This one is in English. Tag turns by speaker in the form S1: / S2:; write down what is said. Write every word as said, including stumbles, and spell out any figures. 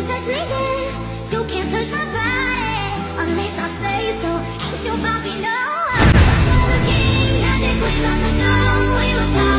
S1: touch me there. You can't touch my body unless I say so. Ain't your Bobby, no. All the kings had their queens on the throne. We were